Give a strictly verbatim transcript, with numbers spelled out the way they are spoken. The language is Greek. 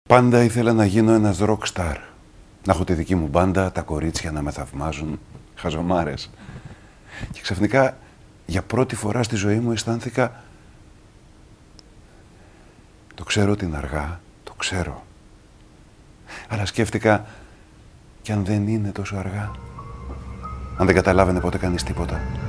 Πάντα ήθελα να γίνω ένας rock star. Να έχω τη δική μου μπάντα, τα κορίτσια να με θαυμάζουν. Χαζομάρες. Και ξαφνικά, για πρώτη φορά στη ζωή μου αισθάνθηκα... Το ξέρω ότι είναι αργά, το ξέρω. Αλλά σκέφτηκα, κι αν δεν είναι τόσο αργά. Αν δεν καταλάβαινε ποτέ κανείς τίποτα.